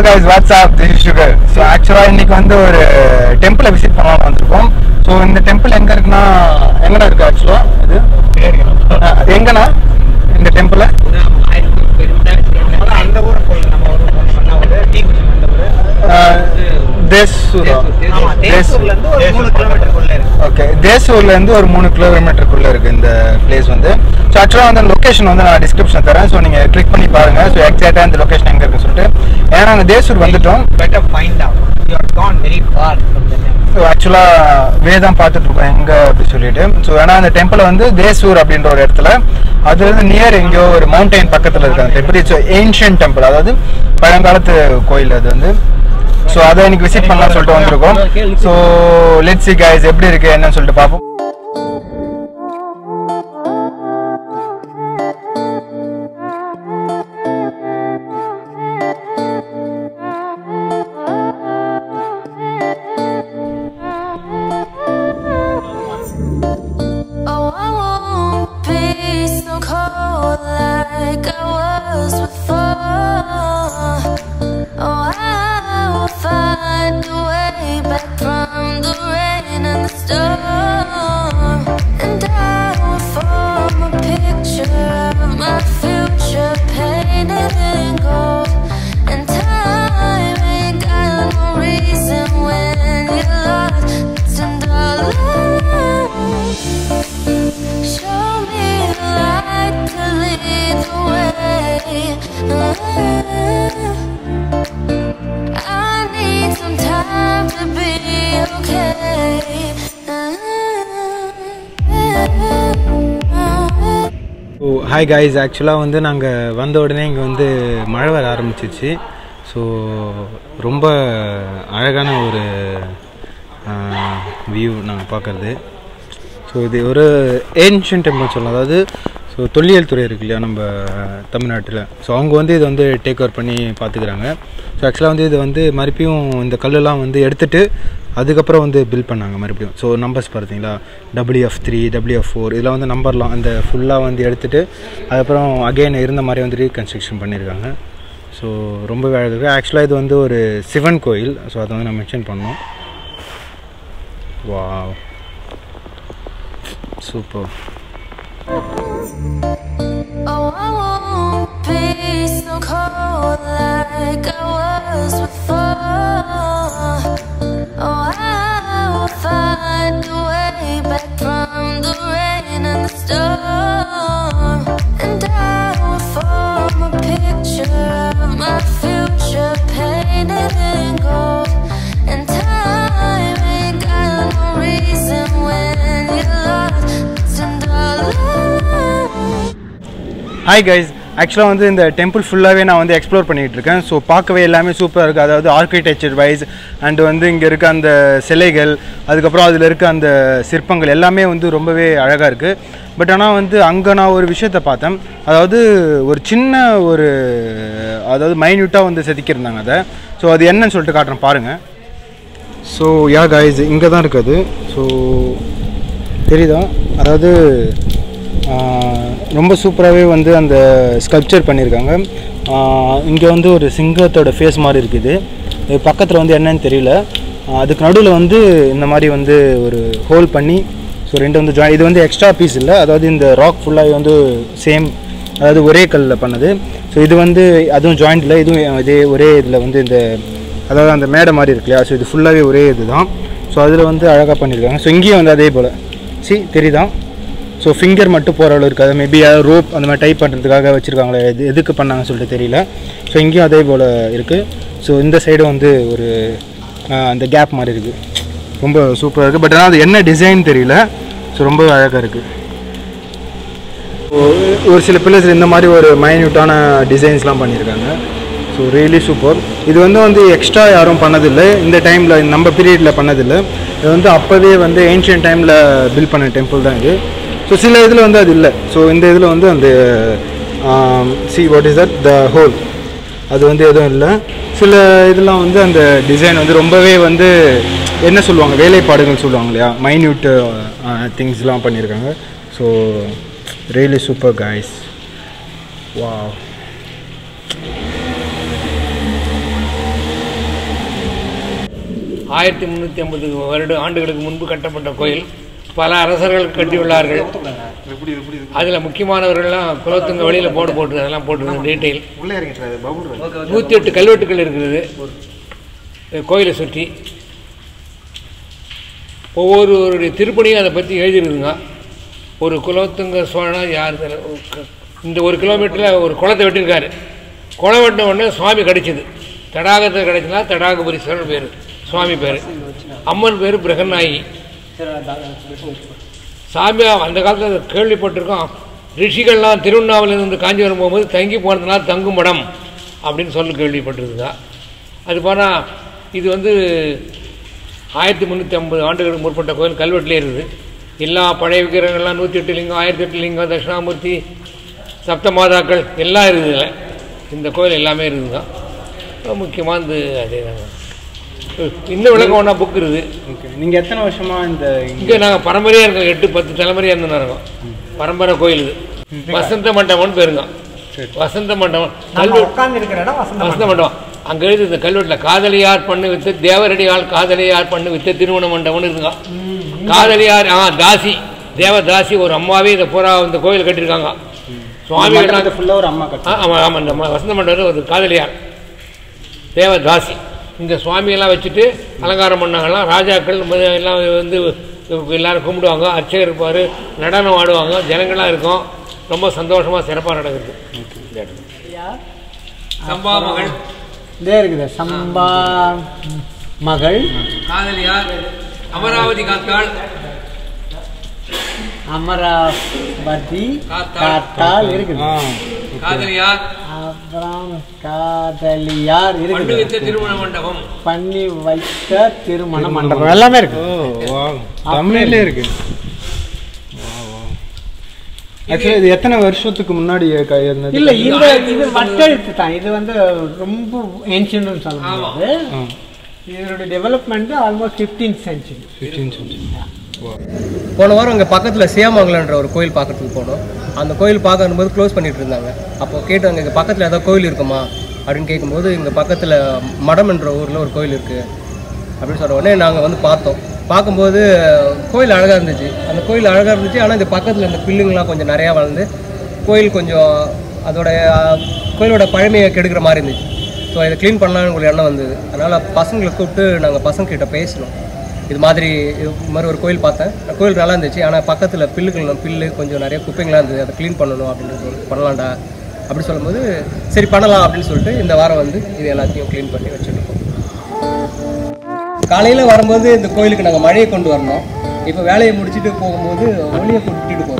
Hello guys, what's up? This is Sugar. So actually இன்னைக்கு வந்து ஒரு டெம்பிளை விசிட் பண்ணலாம் வந்திருக்கோம். ஸோ இந்த டெம்பிள் எங்கே இருக்குன்னா எங்கண்ணா இருக்குது ஆக்சுவலாக இது எங்கண்ணா இந்த டெம்பிளை அந்த ஊரை போய் நம்ம தேசூர்லேருந்து ஒரு 3 கிலோமீட்டருக்குள்ளே இருக்குது இந்த பிளேஸ் வந்து. ஸோ ஆக்சுவலாக வந்து அந்த லொக்கேஷன் வந்து நான் டிஸ்கிரிப்ஷன் தரேன். ஸோ நீங்கள் கிளிக் பண்ணி பாருங்கள். ஸோ எக்ஸாக்டாக இந்த லொக்கேஷன் எங்கே இருக்குன்னு சொல்லிட்டு. ஏன்னா நாங்கள் தேசூர் வந்துட்டோம். better find out you are gone very far from the temple. So ஆக்சுவலாக வேதான் பார்த்துட்ருக்கோம் எங்கே அப்படி சொல்லிட்டு. ஸோ ஏன்னா அந்த டெம்பிள் வந்து தேசூர் அப்படின்ற ஒரு இடத்துல அது வந்து நியர் எங்கேயோ ஒரு மவுண்டைன் பக்கத்தில் இருக்கு அந்த டெம்பிள். இட்ஸ் ஏன்ஷியன்ட் டெம்பிள், அதாவது பழங்காலத்து கோயில் அது வந்து. ஸோ அதை இன்னைக்கு விசிட் பண்ணலாம் சொல்லிட்டு வந்திருக்கோம். ஸோ லெட்ஸ் see guys எப்படி இருக்கு என்னன்னு சொல்லிட்டு பார்ப்போம். ஹாய் கைஸ், ஆக்சுவலாக வந்து நாங்கள் வந்த உடனே இங்கே வந்து மழை வர ஆரம்பிச்சிச்சு. ஸோ ரொம்ப அழகான ஒரு வியூ நாங்கள் பார்க்குறது. ஸோ இது ஒரு ஏன்ஷியன்ட் டெம்பிள் சொல்லலாம். அதாவது ஸோ தொல்லியல் துறை இருக்கு இல்லையா நம்ம தமிழ்நாட்டில். ஸோ அவங்க வந்து இதை வந்து டேக் ஓவர் பண்ணி பார்த்துக்கிறாங்க. ஸோ ஆக்சுவலாக வந்து இதை வந்து மறுபடியும் இந்த கல்லெல்லாம் வந்து எடுத்துகிட்டு அதுக்கப்புறம் வந்து பில்ட் பண்ணாங்க மறுபடியும். ஸோ நம்பர்ஸ் பார்த்தீங்களா, WF3 WF4 இதெல்லாம் வந்து நம்பர்லாம் அந்த ஃபுல்லாக வந்து எடுத்துகிட்டு அதுக்கப்புறம் அகெயின் இருந்த மாதிரி வந்து ரீகன்ஸ்ட்ரக்ஷன் பண்ணியிருக்காங்க. ஸோ ரொம்பவே அழகாக இருக்குது. ஆக்சுவலாக இது வந்து ஒரு சிவன் கோயில். ஸோ அதை வந்து நான் மென்ஷன் பண்ணோம். Wow, super. Oh, I won't be so cold like I was before. Oh, I will find a way back from the rain and the storm. And I will form a picture of my future painted in gold. And time ain't got no reason when you're lost and alone. Hi guys, ஆக்சுவலாக வந்து இந்த temple ஃபுல்லாகவே நான் வந்து explore பண்ணிகிட்டு இருக்கேன். So பார்க்கவே எல்லாமே சூப்பராக இருக்குது. அதாவது ஆர்கிடெக்சர் வைஸ் அண்டு வந்து இங்கே இருக்க அந்த சிலைகள், அதுக்கப்புறம் அதில் இருக்க அந்த சிற்பங்கள் எல்லாமே வந்து ரொம்பவே அழகாக இருக்குது. பட் ஆனால் வந்து அங்கே நான் ஒரு விஷயத்தை பார்த்தேன். அதாவது ஒரு சின்ன ஒரு அதாவது மைன்யூட்டாக வந்து செதுக்கியிருந்தாங்க அதை. ஸோ அது என்னன்னு சொல்லிட்டு காட்டுறேன் பாருங்கள். ஸோ யா கைஸ், இங்கே தான் இருக்குது. ஸோ தெரியுதா, அதாவது ரொம்ப சூப்பராகவே வந்து அந்த ஸ்கல்ப்சர் பண்ணியிருக்காங்க. இங்கே வந்து ஒரு சிங்கத்தோட ஃபேஸ் மாதிரி இருக்குது. பக்கத்தில் வந்து என்னன்னு தெரியல. அதுக்கு நடுவில் வந்து இந்த மாதிரி வந்து ஒரு ஹோல் பண்ணி ஸோ ரெண்டு வந்து ஜாயின். இது வந்து எக்ஸ்ட்ரா பீஸ் இல்லை, அதாவது இந்த ராக் ஃபுல்லாக வந்து சேம், அதாவது ஒரே கல்லில் பண்ணது. ஸோ இது வந்து அதுவும் ஜாயிண்ட் இல்லை, இதுவும் இதே ஒரே இதில் வந்து இந்த அதாவது அந்த மேடை மாதிரி இருக்கு இல்லையா. ஸோ இது ஃபுல்லாகவே ஒரே இது தான். ஸோ அதில் வந்து அழகாக பண்ணியிருக்காங்க. ஸோ இங்கேயும் வந்து அதே போல் தெரியுதான். ஸோ ஃபிங்கர் மட்டும் போகிற அளவு இருக்குது. அது மேபி ரோப் அந்த மாதிரி டைப் பண்ணுறதுக்காக வச்சுருக்காங்களே, எதுக்கு பண்ணாங்கன்னு சொல்லிட்டு தெரியல. ஸோ இங்கேயும் அதே போல் இருக்குது. ஸோ இந்த சைடும் வந்து ஒரு அந்த கேப் மாதிரி இருக்குது. ரொம்ப சூப்பராக இருக்குது. பட் ஆனால் அது என்ன டிசைன் தெரியல. ஸோ ரொம்ப அழகாக இருக்குது. ஒரு சில பில்லர்ஸ் இந்த மாதிரி ஒரு மைன்யூட்டான டிசைன்ஸ்லாம் பண்ணியிருக்காங்க. So really super. இது வந்து எக்ஸ்ட்ரா யாரும் பண்ணதில்லை இந்த டைமில், நம்ம பீரியடில் பண்ணதில்லை. இது வந்து அப்போவே வந்து ஏன்ஷியன்ட் டைமில் பில்ட் பண்ண டெம்பிள் தான் இது. ஸோ சில இதில் வந்து அது இல்லை. ஸோ இந்த இதில் வந்து அந்த what is that the whole அது வந்து எதுவும் இல்லை. சில இதெல்லாம் வந்து அந்த டிசைன் வந்து ரொம்பவே வந்து என்ன சொல்லுவாங்க, வேலைப்பாடுகள் சொல்லுவாங்க இல்லையா, மைன்யூட் திங்ஸ்லாம் பண்ணியிருக்காங்க. So really super guys. Wow. 1350 ஆண்டுகளுக்கு முன்பு கட்டப்பட்ட கோயில். பல அரசர்கள் கட்டியுள்ளார்கள். அதில் முக்கியமானவர்கள்லாம் குலோத்துங்க வெளியில் போட்டு அதெல்லாம் போட்டுருந்தது டீட்டெயில். 108 கல்வெட்டுகள் இருக்கிறது கோயிலை சுற்றி. ஒவ்வொருவருடைய திருப்பணியும் அதை பற்றி எழுதிருக்குங்க. ஒரு குலோத்துங்க சோழனா யார் இந்த 1 கிலோமீட்டரில் ஒரு குளத்தை வெட்டியிருக்காரு. குளம் வெட்டின உடனே சுவாமி கிடைச்சிது. தடாகத்தை கிடைச்சினா தடாகபுரீஸ்வரர் பேர், சுவாமி பேர். அம்மன் பேர் பிரகநாயகி. சாமி அந்த காலத்தில் கேள்விப்பட்டிருக்கோம். ரிஷிகள்லாம் திருவண்ணாமலையிலிருந்து காஞ்சிபுரம் போகும்போது தங்கி போனதுனால தங்கும் மடம் அப்படின்னு சொல்லி கேள்விப்பட்டிருக்குங்க. அது போனால் இது 1350 ஆண்டுகளுக்கு முற்பட்ட கோயில் கல்வெட்டிலே இருக்குது. எல்லா பழைய விக்கிரகங்கள்லாம் 108 லிங்கம், 1008 லிங்கம், தட்சிணாமூர்த்தி, சப்த மாதாக்கள் எல்லாம் இருக்குது. இல்லை இந்த கோயில் எல்லாமே இருக்குதுங்க. முக்கியமானது அதே தாங்க. இன்னும் விளக்கம் ஒன்றா புக் இருக்குது. நீங்கள் எத்தனை வருஷமாக இங்கே நாங்கள் பரம்பரையாக இருக்கோம். 8-10 தலைமுறையாக இருந்துன்னு இருக்கோம். பரம்பரை கோயில் இது. வசந்த மண்டபம்னு பேருங்க. வசந்த மண்டபம் வசந்த மண்டபம். அங்கே எழுது இந்த கல்வெட்டில் காதலியார் பண்ணு வித்து தேவரடியால் காதலியார் பண்ணு வித்து திருமண மண்டபம்னு இருக்குங்க. காதலியார் தாசி தேவதாசி ஒரு அம்மாவே இதை பூரா இந்த கோயில் கட்டியிருக்காங்க. சுவாமி ஒரு அம்மா ஆமாம் ஆமாம். இந்த வசந்த மண்டபம் ஒரு காதலியார் தேவதாசி. இந்த சுவாமியெல்லாம் வச்சுட்டு அலங்காரம் பண்ணாங்கலாம். ராஜாக்கள் எல்லாம் எல்லோரும் கும்பிடுவாங்க. அர்ச்சகர் இருப்பார், நடனம் ஆடுவாங்க, ஜனங்கள்லாம் இருக்கும். ரொம்ப சந்தோஷமாக சிறப்பாக நடக்குது. சம்பா மகள் இருக்குது. சம்பா மகள் காதலியார் அமராவதி காத்தாள். அமராவதி காத்தாள் இருக்குது. காதலியார் அப்புறம் காதலியார் இருக்குது. திருமண மண்டபம் பண்ணி வைத்த திருமண மண்டபம் எல்லாமே இருக்கு. தமிழ்ல இருக்கு. ஆக்சுவலி இது எத்தனை வருஷத்துக்கு முன்னாடி இருந்தது? இல்லை இது வட்டெழுத்து தான். இது ரொம்ப ஏன்ஷியன்ட்னு சொல்ல முடியாது. இதோட டெவலப்மெண்ட் ஆல்மோஸ்ட் 15th century. போன வாரம் இங்கே பக்கத்தில் சீயாமங்கலம்ன்ற ஒரு கோயில் பார்க்கறதுக்கு போனோம். அந்த கோயில் பார்க்கும்போது க்ளோஸ் பண்ணிட்டு இருந்தாங்க. அப்போது கேட்டாங்க இங்கே பக்கத்தில் ஏதாவது கோயில் இருக்குமா அப்படின்னு கேட்கும்போது இங்கே பக்கத்தில் மடம்ன்ற ஊரில் ஒரு கோயில் இருக்குது அப்படின்னு சொன்ன உடனே நாங்கள் பார்த்தோம். பார்க்கும்போது கோயில் அழகாக இருந்துச்சு. அந்த கோயில் அழகாக இருந்துச்சு. ஆனால் இந்த பக்கத்தில் இந்த பில்லுங்கெலாம் கொஞ்சம் நிறையா வளர்ந்து கோயில் கொஞ்சம் கோயிலோட பழமையை கெடுக்கிற மாதிரி இருந்துச்சு. ஸோ இதை க்ளீன் பண்ணலான்னு ஒரு எண்ணம் வந்தது. அதனால் பசங்களை கூப்பிட்டு நாங்கள் பசங்கக்கிட்ட பேசினோம். இது மாதிரி ஒரு கோயில் பார்த்தேன். கோயில் நல்லா இருந்துச்சு. ஆனால் பக்கத்தில் பில்லு கொஞ்சம் நிறைய குப்பைங்களாம் இருந்தது. அதை க்ளீன் பண்ணணும் அப்படின்னு பண்ணலாம்டா அப்படி சொல்லும்போது சரி பண்ணலாம் அப்படின்னு சொல்லிட்டு இந்த வாரம் இது எல்லாத்தையும் க்ளீன் பண்ணி வச்சுருக்கோம். காலையில் வரும்போது இந்த கோயிலுக்கு நாங்கள் மழையை கொண்டு வரணும். இப்போ வேலையை முடிச்சுட்டு போகும்போது ஒளியை கொட்டிட்டு